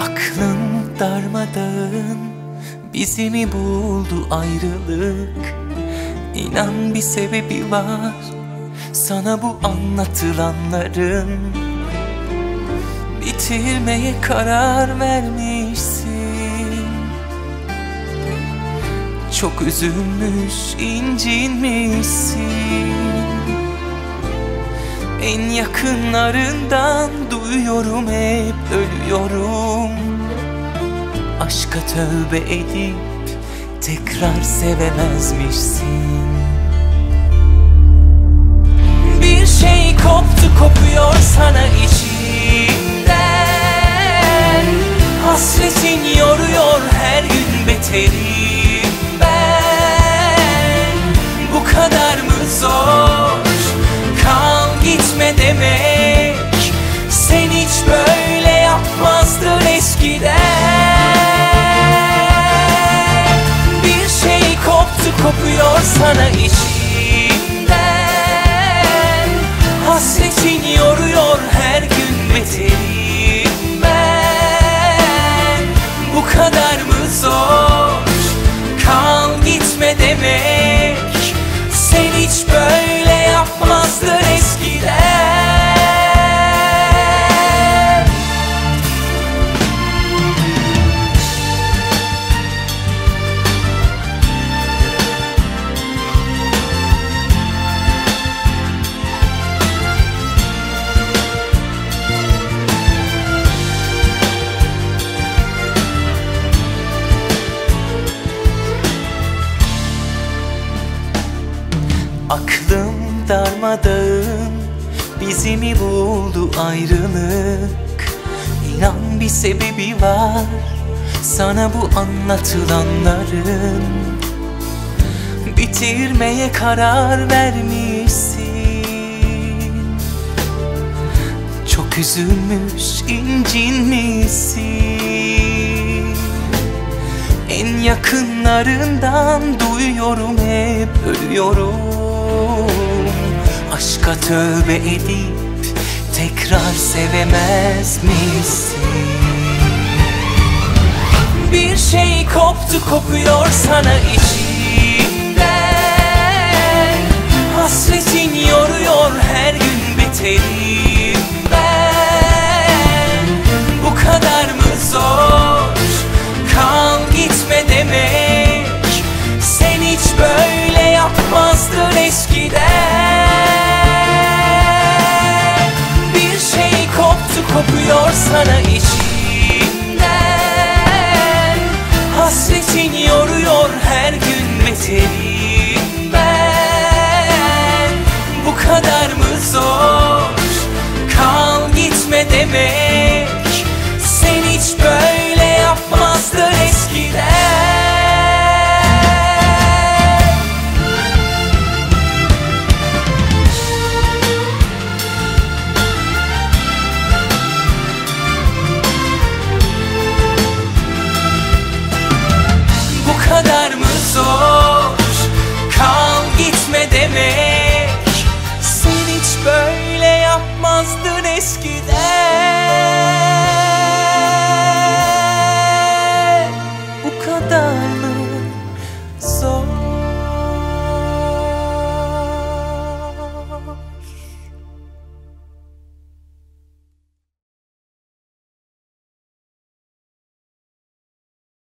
Aklın darmadağın, bizi mi buldu ayrılık? İnan bir sebebi var sana bu anlatılanların. Bitirmeye karar vermişsin. Çok üzülmüş, incinmişsin. En yakınlarından duyuyorum, hep ölüyorum. Aşka tövbe edip tekrar sevemezmişsin. Bir şey koptu, kopuyor sana içinden. Hasretin yoruyor her gün beterim ben. Bu kadar mı zor? Kal gitme demek. Sen hiç böyle yapmazdın eskiden. Bir şey koptu, kopuyor sana içinden. Hasretin yoruyor her gün beterim ben. Bu kadar mı zor? Kal gitme demek. Sen hiç böyle yapmazdın eskiden. Aklım darmadağın, bizi mi buldu ayrılık? İnan bir sebebi var sana bu anlatılanların. Bitirmeye karar vermişsin. Çok üzülmüş, incinmişsin. En yakınlarından duyuyorum, hep ölüyorum. Aşka tövbe edip tekrar sevemez misin? Bir şey koptu, kopuyor sana için.